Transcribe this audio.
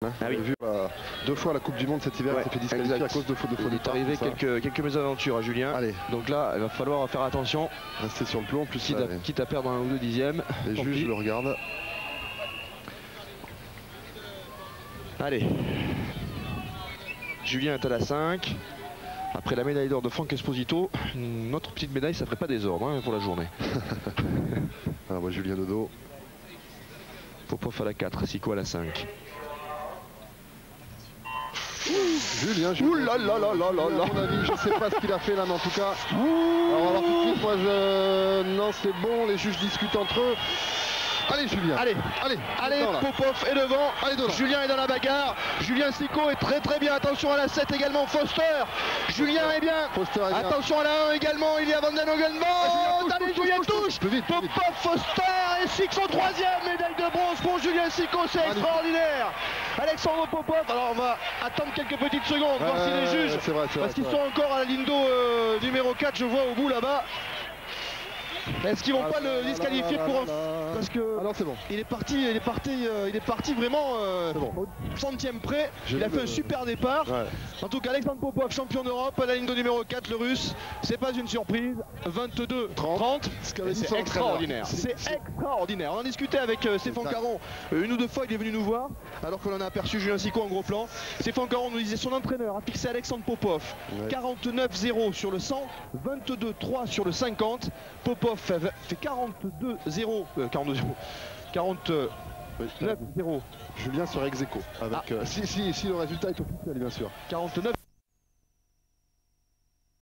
Hein. Ah oui. Vu 2 fois la Coupe du Monde cet hiver, il s'est fait disqualifier à cause de fautes de Il est arrivé quelques mésaventures à Julien. Allez. Donc là, il va falloir faire attention. Rester sur le plomb, en plus Quitte à perdre 1 ou 2 dixièmes. Les juges le regardent. Allez. Julien est à la 5. Après la médaille d'or de Franck Esposito, notre petite médaille, ça ferait pas désordre pour la journée. Ah, moi, Julien Dodo. Popov à la 4, Sicko à la 5. Julien, ouh là là là là là là. À mon avis, je sais pas ce qu'il a fait là, mais en tout cas. Alors, on va voir tout de suite. Moi, non, c'est bon. Les juges discutent entre eux. Allez, Julien. Allez, Popov est devant. Allez, dedans. Julien est dans la bagarre. Julien Sicko est très bien. Attention à la 7 également. Foster. Julien est bien. Foster est bien. Attention à la 1 également. Il y a Van den Hogenveld. Allez, Julien touche. Popov, Foster et Sicko 3e. Médaille de bronze pour Julien Sicko. C'est extraordinaire. Alexandre Popov. Alors, on va attendre quelques petites secondes. Voir si les juges. Parce qu'ils sont encore à la ligne d'eau numéro 4. Je vois au bout là-bas. Est-ce qu'ils vont pas le disqualifier pour parce que alors c'est bon. Il est parti vraiment au centième près. Il a fait un super départ. Ouais. En tout cas, Alexandre Popov, champion d'Europe à la ligne de numéro 4, le russe. C'est pas une surprise. 22-30. C'est extraordinaire. C'est extraordinaire. On en discutait avec Stéphane Caron 1 ou 2 fois. Il est venu nous voir alors que l'on a aperçu Julien Sicko en gros plan. Stéphane Caron nous disait son entraîneur a fixé Alexandre Popov 49-0 sur le 100, 22-3 sur le 50. Popov fait 42-0, 49-0. Julien serait ex aequo avec si le résultat est officiel, bien sûr. 49-0